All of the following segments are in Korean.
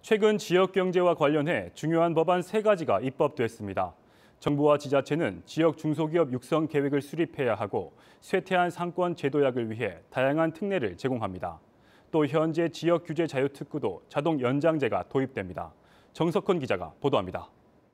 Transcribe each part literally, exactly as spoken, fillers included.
최근 지역경제와 관련해 중요한 법안 세 가지가 입법됐습니다. 정부와 지자체는 지역 중소기업 육성 계획을 수립해야 하고 쇠퇴한 상권 제도약을 위해 다양한 특례를 제공합니다. 또 현재 지역 규제 자유특구도 자동 연장제가 도입됩니다. 정석헌 기자가 보도합니다.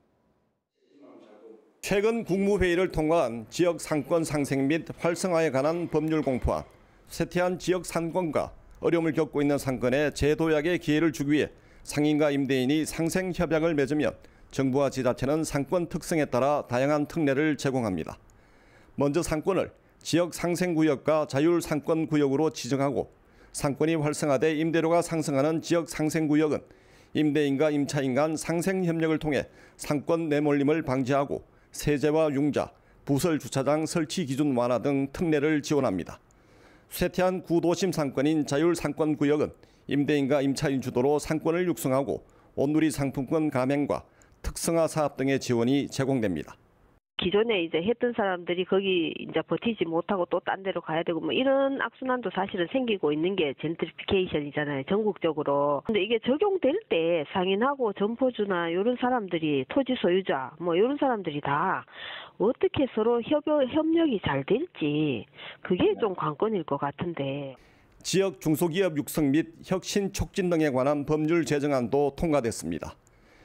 최근 국무회의를 통과한 지역 상권 상생 및 활성화에 관한 법률 공포안, 쇠퇴한 지역 상권과 어려움을 겪고 있는 상권에 재도약의 기회를 주기 위해 상인과 임대인이 상생협약을 맺으면 정부와 지자체는 상권 특성에 따라 다양한 특례를 제공합니다. 먼저 상권을 지역 상생구역과 자율상권구역으로 지정하고 상권이 활성화돼 임대료가 상승하는 지역 상생구역은 임대인과 임차인 간 상생협력을 통해 상권 내몰림을 방지하고 세제와 융자, 부설 주차장 설치 기준 완화 등 특례를 지원합니다. 쇠퇴한 구도심 상권인 자율상권구역은 임대인과 임차인 주도로 상권을 육성하고 온누리 상품권 가맹과 특성화 사업 등의 지원이 제공됩니다. 기존에 이제 했던 사람들이 거기 이제 버티지 못하고 또 딴 데로 가야 되고 뭐 이런 악순환도 사실은 생기고 있는 게 젠트리피케이션이잖아요, 전국적으로. 근데 이게 적용될 때 상인하고 점포주나 이런 사람들이 토지 소유자 뭐 이런 사람들이 다 어떻게 서로 협여, 협력이 잘 될지 그게 좀 관건일 것 같은데. 지역 중소기업 육성 및 혁신 촉진 등에 관한 법률 제정안도 통과됐습니다.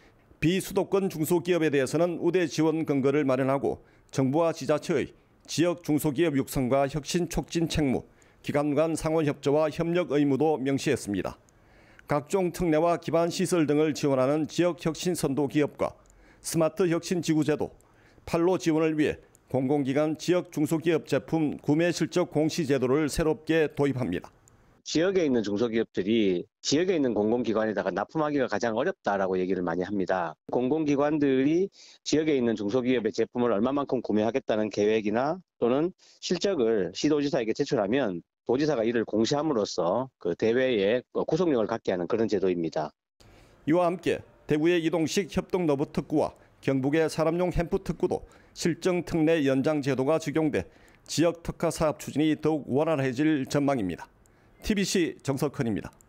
비수도권 중소기업에 대해서는 우대 지원 근거를 마련하고 정부와 지자체의 지역 중소기업 육성과 혁신 촉진 책무, 기관 간 상호협조와 협력 의무도 명시했습니다. 각종 특례와 기반 시설 등을 지원하는 지역 혁신 선도 기업과 스마트 혁신 지구 제도, 판로 지원을 위해 공공기관 지역 중소기업 제품 구매 실적 공시 제도를 새롭게 도입합니다. 지역에 있는 중소기업들이 지역에 있는 공공기관에다가 납품하기가 가장 어렵다라고 얘기를 많이 합니다. 공공기관들이 지역에 있는 중소기업의 제품을 얼마만큼 구매하겠다는 계획이나 또는 실적을 시도지사에게 제출하면 도지사가 이를 공시함으로써 그 대외에 구속력을 갖게 하는 그런 제도입니다. 이와 함께 대구의 이동식 협동너브 특구와 경북의 사람용 햄프 특구도 실정 특례 연장 제도가 적용돼 지역 특화 사업 추진이 더욱 원활해질 전망입니다. 티비씨 정석헌입니다.